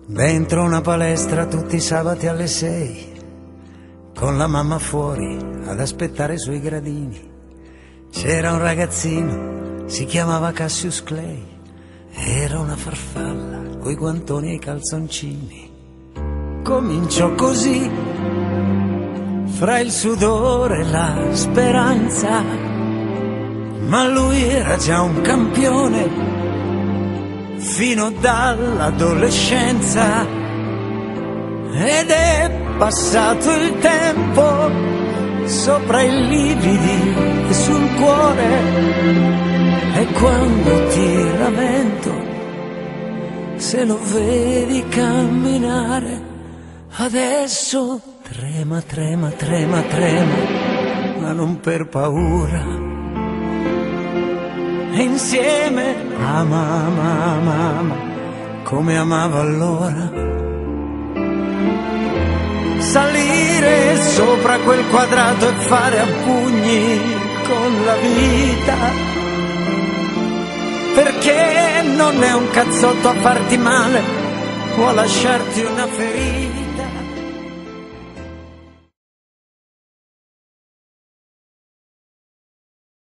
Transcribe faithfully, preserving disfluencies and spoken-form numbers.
Dentro una palestra tutti i sabati alle sei, con la mamma fuori ad aspettare sui gradini. C'era un ragazzino, si chiamava Cassius Clay, era una farfalla coi guantoni e i calzoncini. Cominciò così, fra il sudore e la speranza, ma lui era già un campione fino dall'adolescenza, ed è passato il tempo sopra i lividi e sul cuore, e quando ti lamento se lo vedi camminare, adesso trema, trema, trema, trema, ma non per paura. E insieme ama, ama, ama, ama, come amava allora. Salire sopra quel quadrato e fare a pugni con la vita, perché non è un cazzotto a farti male o a lasciarti una ferita.